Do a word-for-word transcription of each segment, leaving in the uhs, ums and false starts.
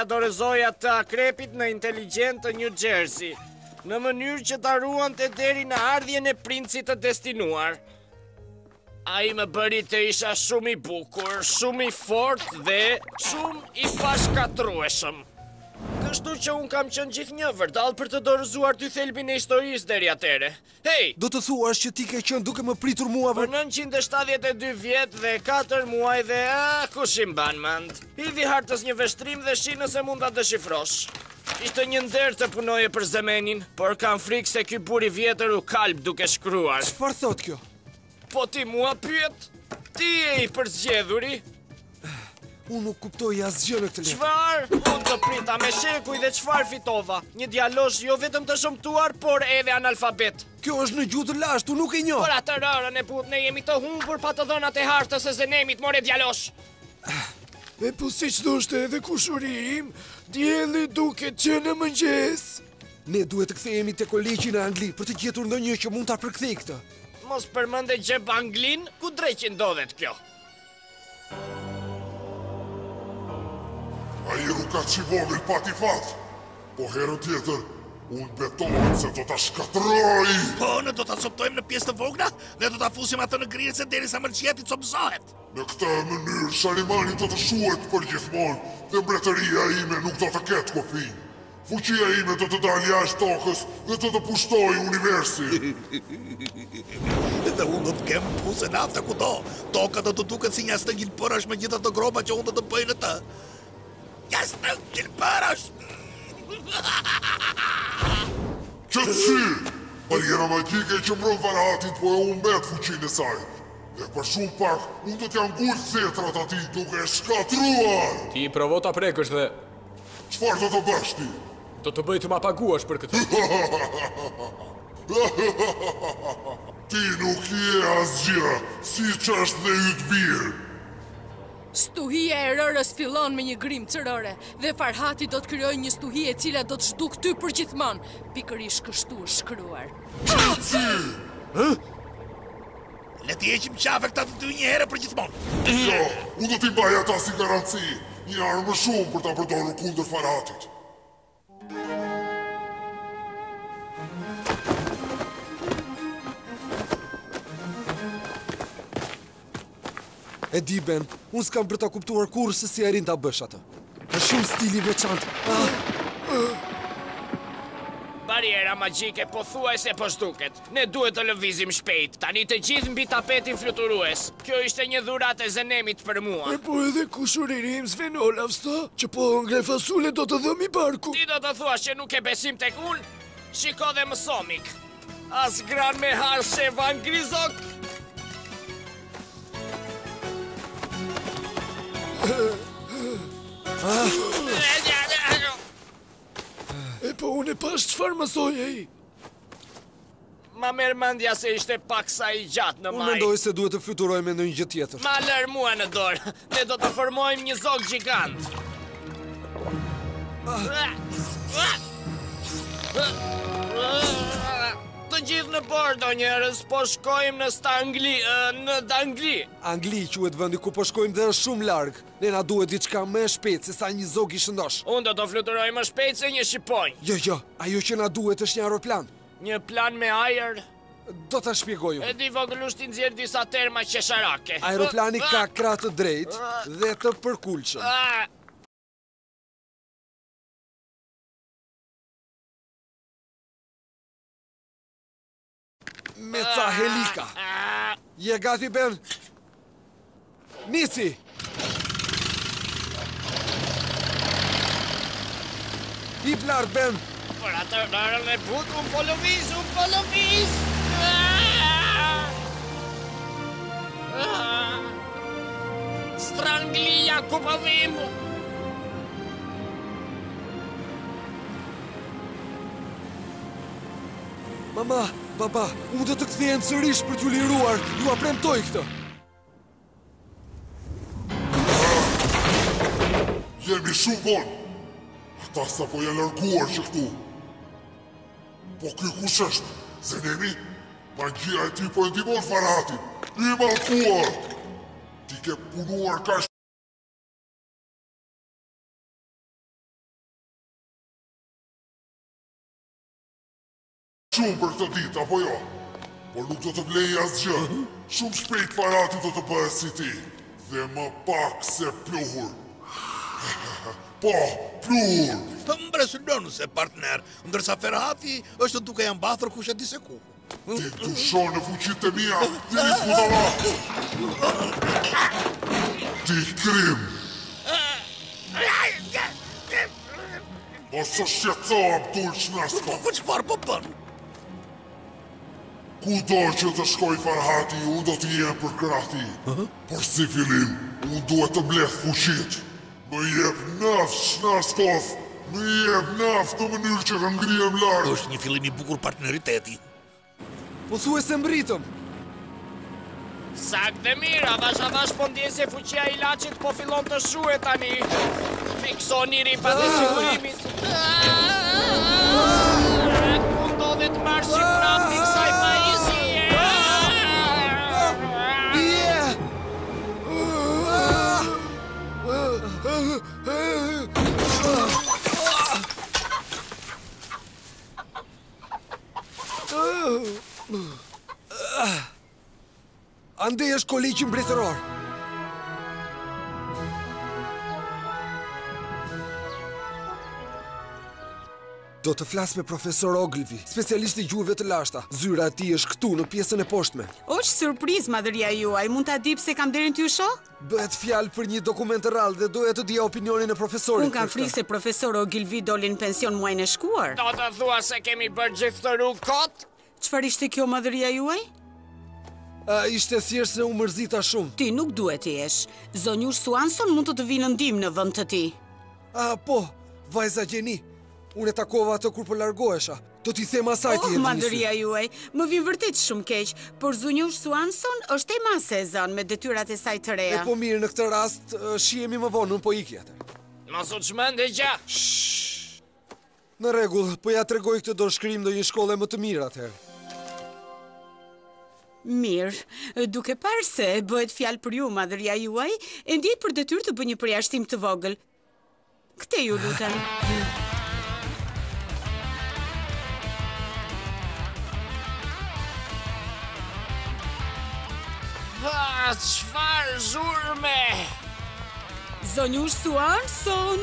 t'ja dorëzoja të akrepit në inteligent të New Jersey, në mënyrë që ta ruante deri në ardhjen e princit të destinuar. Ai më bëri të isha shumë i bukur, shumë i fort dhe shumë i pashkatrueshëm. Kështu që unë kam qenë gjithë një vërdall për të dorëzuar dy thelbin e historisë deri atere. Hej! Do të thuash që ti ke qenë duke më pritur mua për nëntëqind e shtatëdhjetë e dy vjet dhe katër muaj dhe a, kush i mban mend. Hidhi hartës një veshtrim dhe shi nëse mund ta deshifrosh. Ishte një nder të punoje për Zemenin, por kam frikë se ky buri vjetër u kalb duke shkruar. Çfarë thot kjo? Po ti mua pyet? Ti je i përzgjedhuri? Unë nuk kuptoj asgjë në këtë letër. Çfarë? Unë të prita me shekuj dhe çfarë fitova? Një djalosh jo vetëm të shëmtuar, por edhe analfabet. Kjo është në gjuhë të lashtë, unë nuk e njoh. Por atë rërën e but, ne jemi të humbur pa të dhënat e hartës së Zenemit, more djalosh. E po si që thoshte edhe kushuri im, dielli duket që në mëngjes. Ne duhet të kthehemi te kolegji në Angli për të gjetur ndonjë që mund ta përkthej këtë. Mos përmende gjep Anglin, ku drejt që ndodhet kjo? A i rukat që vogël pati fat, po herën tjetër, unë betohet se do t'a shkatroj. Po, ne do t'a coptojmë në pjesë të vogla dhe do t'a fusim atë në grirëse deri sa mërqjeti copëzohet. Në këtë mënyrë, Sharimani do të shuhet për gjithmonë dhe mbretëria ime nuk do të ketë kufi. Fuqia ime do të dalë jashtë tokës dhe do të pushtoj universi. Dhe unë do të kem puse nafta kudo. Toka do të duket si një stëngjil përësh me gjitha të groba që unë do të bëj në të. Një stëngjil përësh! Qëtësi! Bariera magjike që mbron Farahatin po e umbet fuqinë e saj. Dhe për shumë pak, unë do t'ja ngull thetrat ati duke shkatruar! Ti provo ta prekësh dhe... Çfarë do të bësh ti? Do të bëj të ma paguash për këtë. Ti nuk je asgjë, si që është dhe ytë birë. Stuhia e rërës fillon me një grim cërore dhe Farhati do të krijojë një stuhi e cila do të zhduk ty për gjithmonë. Pikërisht kështu është shkruar. Qëtësi! Le t'i heqim qafe këta të dy një herë për gjithmonë. Jo, unë do t'i mbaj ata si garanci. Një armë më shumë për ta përdorur kundër Farahatit. E di, Ben, unë s'kam për ta kuptuar kur se si arrin ta bësh atë. Është shumë stili veçantë. Ah. Bariera magjike pothuajse po zhduket. Ne duhet të lëvizim shpejt. Tani të gjithë mbi tapetin fluturues. Kjo ishte një dhuratë e Zenemit për mua. E po edhe kushuriri im Sven Olavsta, që po ngre fasule do të dhëmi barku. Ti do të thuash që nuk e besim tek unë? Shiko dhe mësomik. As gran me har Shevan Grizok. E po unë e pash qëfar mësoj e i. Ma merë mendja se ishte paksa i gjatë në maj. Unë mendoj se duhet të fluturojmë me ndonjë gjë tjetër. Ma lër mua në dorë. Ne do të formojmë një zog gjigant. Të gjithë në bordo njerëz, po shkojmë në Stangli, në Dangli. Angli quhet vendi ku po shkojmë dhe është shumë larg. Ne na duhet diçka më shpejt se sa një zog i shëndosh. Unë do të fluturoj më shpejt se një shqiponj. Jo, jo, ajo që na duhet është një aeroplan. Një plan me ajër? Do ta shpjegoj unë. E di vogëlushti nxjerr disa terma qesharake. Aeroplani ka krah të drejtë dhe të përkulshëm. Me ca helika. Je gati, Ben? Nisi! Hip lart, Ben! Por atë rarën e but, unë po lëviz, unë po lëviz! Stranglia ku po vim! Mama, baba, unë do të kthehem sërish për t'ju liruar. Ju a premtoj këtë. Jemi shumë vonë. Ata sa po janë larguar që këtu. Po ky kush është? Zenemi? Magjia e ti po e ndihmon Farahatin. I mallkuar. Ti ke punuar kaq Shumë për këtë ditë, apo jo? Por nuk do të vlej asgjë. Shumë shpejt Farhati do të bëhet si ti. Dhe më pak se pluhur. Po, pluhur! Të mbresulon se partner, ndërsa Farhati është duke janë mbathur kush e di se ku. Ti të shonë në fuqit e mia, jeni budala! Ti krim! Mos o shqetëso Abdul Shnasko! Po, po çfarë po bën? Ku do që të shkoj Farhati, unë do t'i jem për krahti. Por si fillim, unë duhet të bleth fuqit. Më jep naftë, Shnaskov! Më jep naftë në mënyrë që të ngrihem lartë. Është një fillim i bukur partneriteti. Po thuaj se mbritëm. Saktë mirë, avash avash po ndjen se fuqia e ilaçit po fillon të shuhet tani. Fiksoni ripat e sigurimit. Ku ndodhet marshi prapë i kësaj pajisje? Andej është kolegji mbretëror. Do të flas me profesor Ogilvy, specialist i gjuhëve të lashta. Zyra e tij është këtu në pjesën e poshtme. Është surprizë madhëria juaj, mund ta di pse kam derën ty shoh? Bëhet fjalë për një dokument të rrallë dhe doja të dija opinionin e profesorit. Unë kam frikë se profesor Ogilvy doli në pension muajin e shkuar. Do të thua se kemi bërë gjithë të rrugë kot? Çfarë ishte kjo madhëria juaj? A, ishte thjesht se u mërzita shumë. Ti nuk duhet të jesh. Zonjush Swanson mund të të vinë në ndihmë në vend të tij. A, po, vajza Gjeni. Unë e takova atë kur po largohesha. Do t'i them asaj ti. Oh, madhëria juaj, më vjen vërtet shumë keq, por zonjush Swanson është e masë e zënë me detyrat e saj të reja. E po mirë, në këtë rast shihemi më vonë, unë po iki atë. Mos u çmend e gja. Në rregull, po ja tregoj këtë dorëshkrim ndonjë shkolle më të mirë atëherë. Mirë, duke parë se bëhet fjalë për ju, madhëria juaj, e ndjet për detyrë të bëj një përjashtim të vogël. Këtë ju lutem. Ah, çfarë zhurme! Zonjush Swanson!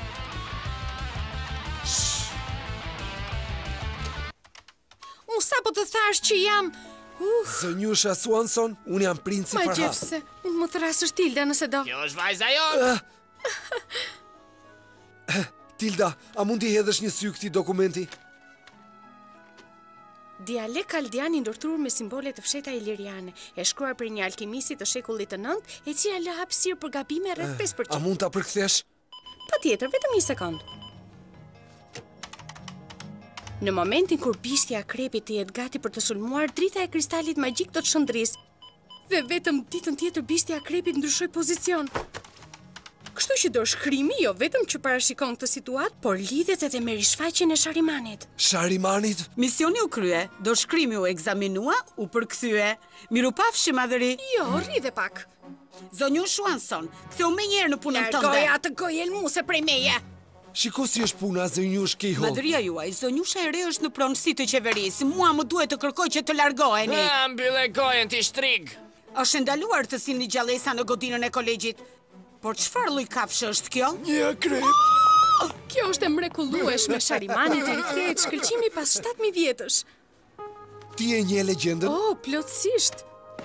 Unë sa po të thash që jam... Uh, Zonjusha Swanson, unë jam princi ma Farhat. gjepse, mund më thrasësh Tilda nëse do. Kjo është vajza jonë! Tilda, a mund t'i hedhësh një sy këtij dokumenti? Dialekt kaldian i ndërtuar me simbole të fshehta iliriane, e shkruar për një alkimisi të shekullit të nëntë, e cila lë hapësirë për gabime rreth pesë përqind. A mund ta përkthesh? Patjetër, vetëm një sekond. Në momentin kur bishtja e akrepit të jetë gati për të sulmuar, drita e kristalit magjik do të shndrisë. Dhe vetëm ditën tjetër bishtja e akrepit ndryshoi pozicion. Kështu që do shkrimi jo vetëm që parashikon këtë situatë, por lidhet edhe me rishfaqjen e Sharimanit. Sharimanit? Misioni u krye, do shkrimi u ekzaminua, u përkthye. Mirupafshi, madhëri. Jo, rridhe pak. Zonjush Swanson, ktheu më njëherë në punën tënde. Largoja atë gojë elmuse prej meje. Shiko si është puna, zonjush Keyhole. Madhëria juaj, zonjusha e re është në pronësi të qeverisë. Mua më duhet të kërkoj që të largoheni. Ah, mbyllë gojen ti shtrig. Është ndaluar të sillni gjallësa në godinën e kolegjit. Por çfarë lloj kafshë është kjo? Një akrep. Kjo është e mrekullueshme, Sharimani të rikthehet shkëlqimi pas shtatë mijë vjetësh. Ti e një legjendën? Oh, plotësisht.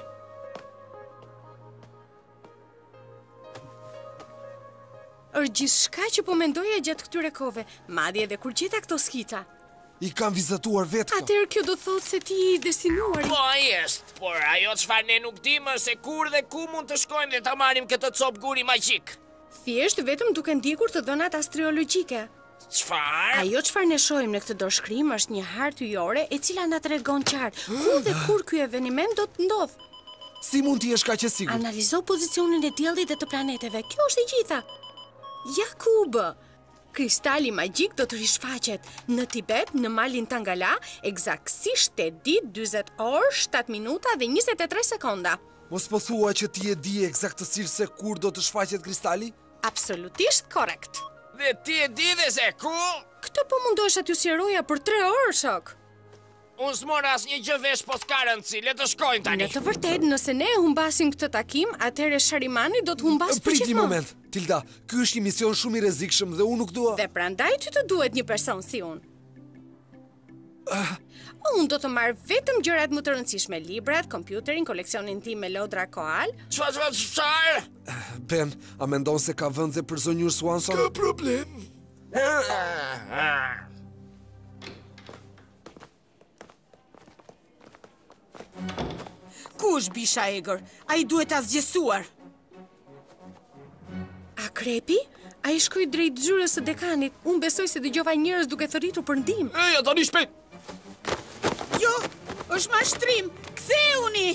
Është gjithçka që po mendoja gjatë këtyre kohëve, madje edhe kur gjeta këto skita. I kam vizatuar vetë këto. Atëherë kjo do thotë se ti i destinuar. Po ai është, por ajo çfarë ne nuk dimë është se kur dhe ku mund të shkojmë dhe ta marrim këtë copë guri magjik. Thjesht vetëm duke ndjekur të dhënat astrologjike. Çfarë? Ajo çfarë ne shohim në këtë dorëshkrim është një hartë hyjore e cila na tregon qartë ku dhe kur ky eveniment do të ndodhë. Si mund t'i jesh kaq e sigurt? Analizo pozicionin e diellit dhe të planeteve. Kjo është e gjitha. Jakub, kristali magjik do të rishfaqet në Tibet, në malin Tangala, eksaktësisht te ditë dyzet orë, shtatë minuta dhe njëzet e tre sekonda. Mos po thua që ti e di eksaktësisht se kur do të shfaqet kristali? Absolutisht korrekt. Dhe ti e di dhe se ku? Këtë po mundohesha t'ju sqaroja për tre orë, shok. Unë s'mora as një gjë vesh, po s'ka rëndësi, le të shkojnë tani. Në të vërtet, nëse ne humbasim këtë takim, atëherë Sharimani do të humbas për Prit një gjithmonë. moment, Tilda, ky është një mision shumë i rrezikshëm dhe unë nuk dua... Dhe prandaj ty të duhet një person si unë. Unë do të marr vetëm gjërat më të rëndësishme, librat, kompjuterin, koleksionin tim me lodra koal. Çfarë, çfarë, çfarë? Ben, a mendon se ka vend dhe për zonjur Swanson? Ka problem. Ku është bisha egër? A i duhet asgjësuar. Akrepi? A i shkoj drejt zyrës së dekanit. Unë besoj se dëgjova njerëz duke thërritur për ndihmë. Eja, tani shpejt! Jo, është mashtrim. Ktheuni!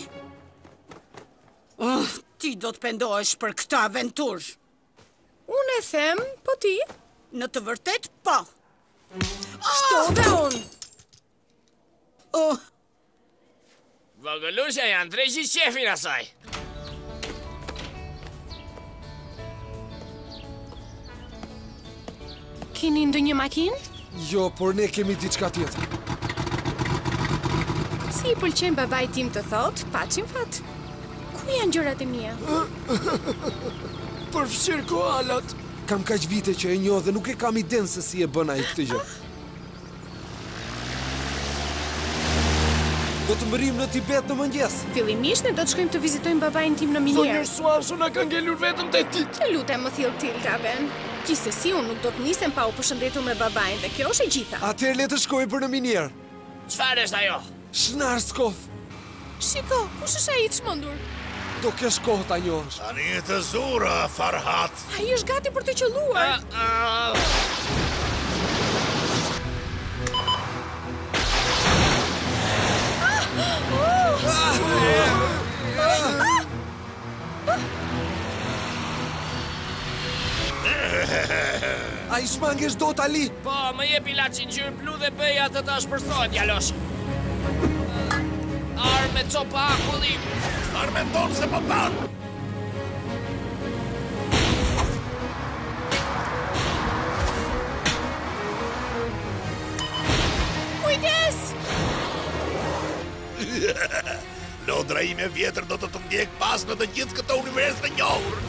Oh, ti do të pendohesh për këtë aventurë. Unë e them, po ti? Në të vërtet, po. Shto dhe unë. Oh, Vogëlusha janë drejtë shefin asaj. Keni ndonjë makinë? Jo, por ne kemi diçka tjetër. Si i pëlqen babai tim të thotë, paçim fat. Ku janë gjërat e mia? Përfshir koalat. Kam kaq vite që e njoh dhe nuk e kam iden se si e bën ai këtë gjë. Do të mërim në Tibet në mëngjes. Fillimisht ne do të shkojmë të vizitojmë babain tim në Minier. Zonjër Swanson na ka ngelur vetëm te ti. Të lutem më thill Tilda, Ben. Gjithsesi unë nuk do të nisem pa u përshëndetur me babain dhe kjo është e gjitha. Atëherë le të shkojmë për në Minier. Çfarë është ajo? Shnarskov. Shiko, kush është ai i çmendur? Do kesh kohë ta njohësh. Tani të zura, Farhat. Ai është gati për të qelluar. Ah, ah. A i shmangesh do tali? Po, më jep ilaçin ngjyrë blu dhe bëj atë të shpërsohet, djalosh. Arë me copa akulli. Çfarë mendon se po bën? Kujdes! Lodra ime vjetër do të të ndjek pas në të gjithë këtë univers të njohur.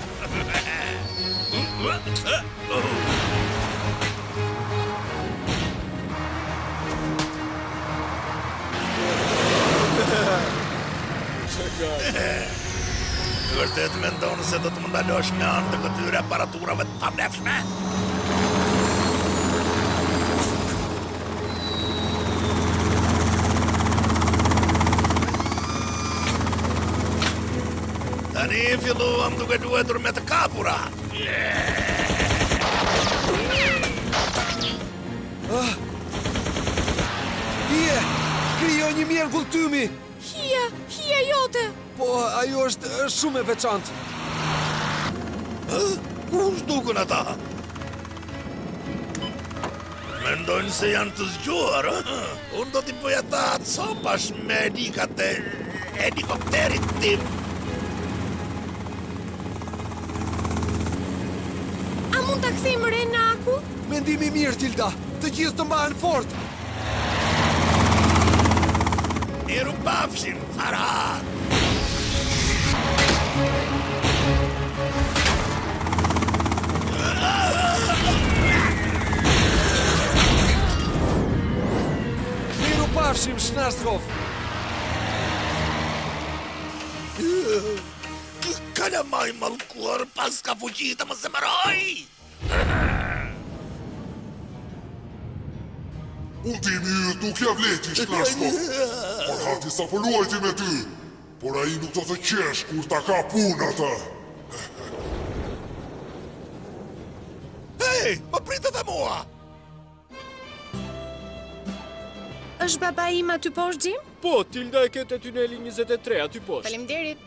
Vërtet mendon se do të më ndalosh me anë të këtyre aparaturave të pamlefshme? Tani filluam duke luetur me të kapura. Hije, krijo një mjergull tymi. Hia, hia jote. Po, ajo është është shumë e veçantë. Ku zhdukën ata? Mendojnë se janë të zgjuar, ë? Unë do t'i bëj ata copash me elikat e helikopterit tim. A mund ta kthejmë re në aku? Mendimi i mirë, Tilda. Të gjithë të mbahen fort. Miru pafshim, Farhat. Miru pafshim, Shnarskov. Kalamaj mallkuar pas ka fuqi të më zemëroj. Ultimi yt nuk ja vleti Shnarskov. Farhati sa po luajti me ty, por ai nuk do të qesh kur ta ka punë atë. Hej, më pritet e mua. Është babai im aty poshtë, Jim? Po, Tilda e ketë tuneli njëzet e tre aty poshtë. Faleminderit.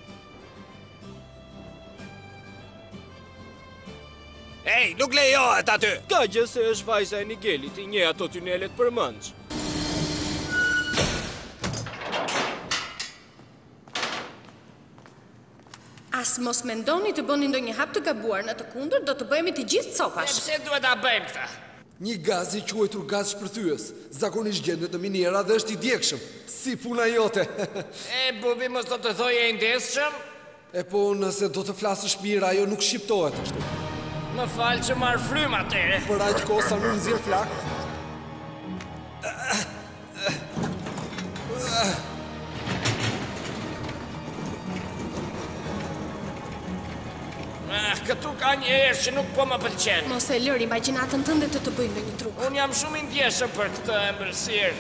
Ej, nuk lejohet aty. Ka gjë se është vajza e Nigelit, i nje ato tunelet për mëndsh. As mos mendoni të bëni ndonjë hap të gabuar, në të kundër do të bëhemi të gjithë copash. Pse duhet ta bëjmë këtë? Një gaz i quajtur gaz shpërthyes. Zakonisht gjendet në miniera dhe është i djegshëm. Si puna jote. E, bubi, mos do të thoj e ndeshëm? E po, nëse do të flasësh mirë, ajo nuk shqiptohet ashtu. Më falë që marë frymë atere. Për aqë kohë sa nuk nëzirë flak. Ah, këtu ka një erë që nuk po më pëlqen. Mos e lër imagjinatën tënde të të bëjmë me një trup. Unë jam shumë i ndjeshëm për këtë ëmbëlsirë.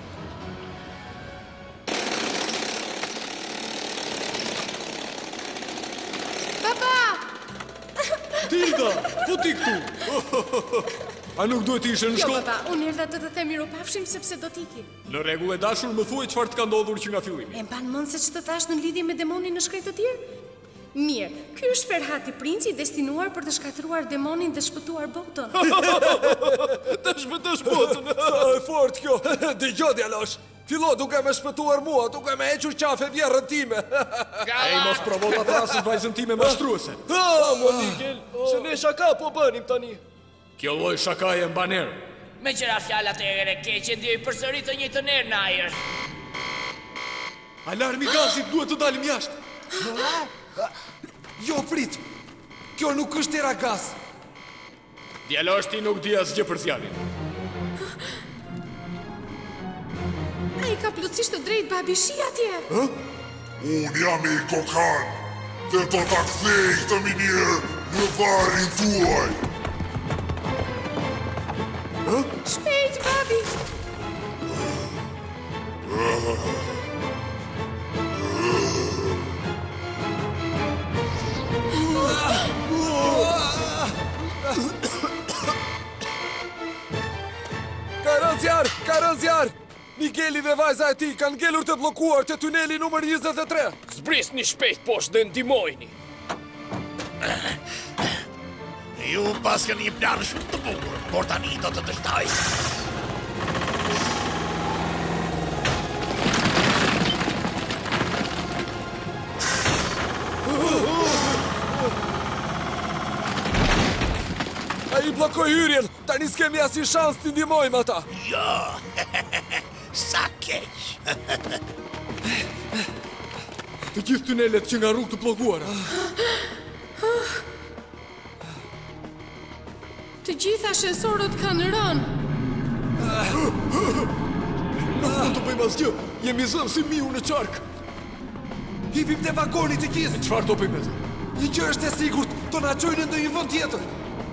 Baba! Tilda, po ti këtu? A nuk duhet të ishe në Jo, shkollë? baba, unë erdha të të them miropafshim sepse do t'iki. Në rregull e dashur, më thuaj çfarë të ka ndodhur që nga fillimi. E mban mend se ç'të thash në lidhje me demonin në shkretë të tjerë? Mirë, ky është Ferhati princi i destinuar për të shkatëruar demonin dhe shpëtuar botën. Të shpëtosh botën. Sa e fort kjo. Dëgjoj djalosh. Fillo duke me shpëtuar mua, duke me hequr qafe vjerrën time. Ej, mos provo ta thrasësh vajzën time mashtruese. Ah, Mo Miguel, se ne shaka po bënim tani. Kjo lloj shakaje mban erë. Me qëra fjallat e ere keqe, ndjej përsëri të njëjtën erë në ajër. Alarmi gazit duhet të dalim jashtë. Jo, prit. Kjo nuk është era gaz. Djalosh ti nuk di asgjë për zjarrin. Ai ka plotësisht të drejtë babi, shi atje. Unë jam i kokan dhe do ta kthej këtë minierë në varin tuaj. Shpejt, babi. Ka rënë zjarr, ka rënë zjarr. Migeli dhe vajza e tij kanë ngelur të bllokuar te tuneli numër njëzet e tre. Zbrisni shpejt poshtë dhe ndihmojni. Ju pas keni një plan shumë të bukur, por tani do të dështoj. Ai bllokoi hyrjen. Tani s'kemi asnjë shans të ndihmojmë ata. Jo, sa keq. Të gjithë tunelet që nga rrugë të bllokuara. Të gjitha ashensorët kanë rënë. Nuk mund të bëjmë asgjë. Jemi zënë si miu në qark. Hipim te vagoni të gjithë. Çfarë do bëjmë atë? Një gjë është e sigurt, do na çojnë në ndonjë vend tjetër.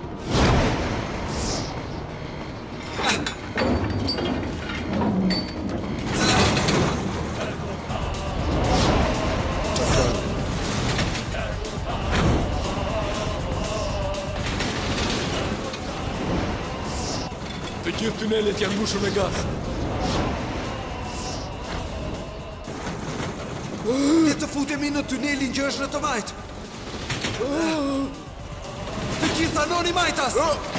Të gjithë tunelet janë mbushur me gaz. Le të futemi në tunelin që është në të majt. Të gjithë anoni majtas.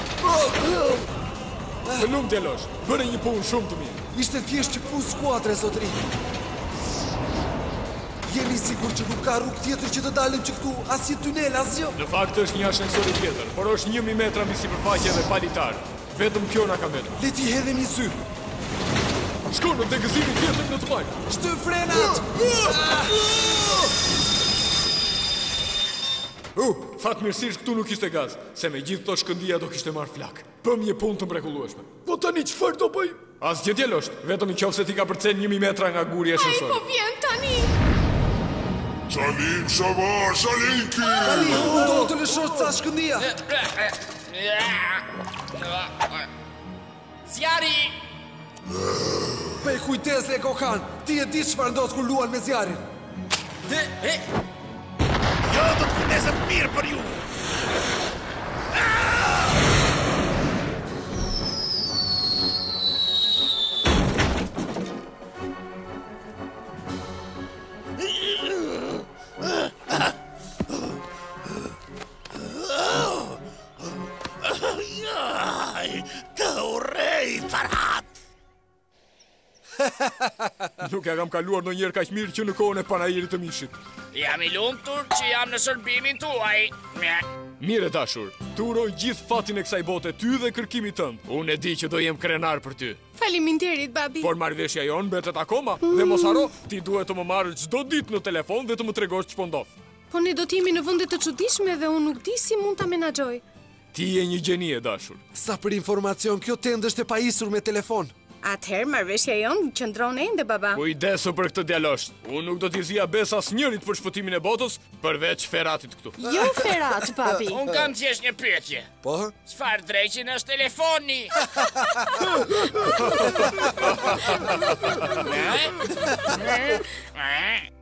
Të lumë djalosh, bëre një punë shumë të mirë. Ishte thjesht që pun skuadre, zotëri. Jemi sigur që nuk ka rrugë tjetër që të dalim që këtu, asnjë tunel, asgjë. Në fakt është një ashensor i tjetër, por është një mijë metra mbi sipërfaqe dhe palitar. Vetëm kjo na ka mbetur. Le t'i hedhim një sy. Shko në degëzimin tjetër në të majt. Shty frenat! Uh, fatmirësisht këtu nuk ishte gaz, se me gjithë to shkëndia do kishte marrë flak. Pëm një punë të mrekullueshme. Po tani çfarë do bëjmë? Asgjë djalosht, vetëm nëse ti ka përcen një mijë metra nga guri e Ai po ashensorit. vjen tani. Shalim, Shamar, Shalinki! Tani, do të lëshosh ca shkëndia. Zjari! Pe kujtes e kokan, ti e di çfarë ndodh kur luan me zjarrin. Jo, do të kujdeset mirë për ju. Ai, të urrej, Farhat! Nuk ja kam kaluar ndonjëherë kaq mirë që në kohën e panajirit të mishit. Jam i lumtur që jam në shërbimin tuaj. Mire dashur, të uroj gjithë fatin e kësaj bote ty dhe kërkimit tënd. Unë e di që do jem krenar për ty. Faleminderit, babi. Por marrëveshja jon mbetet akoma dhe mos haro, ti duhet të më marrë çdo ditë në telefon dhe të më tregosh ç'po ndodh. Po ne do t'jemi në vende të çuditshme dhe unë nuk di si mund ta menaxhoj. Ti je një gjeni e dashur. Sa për informacion, kjo tendë është e pajisur me telefon. Atëherë marrëveshja jon qëndron ende, baba. Kujdesu për këtë djalosht. Unë nuk do t'i zija bes asnjërit për shpëtimin e botës, përveç Feratit këtu. Jo Ferat, babi. Unë kam thjesht një pyetje. Po? Çfarë dreqin është telefoni? Eh? Eh? Eh?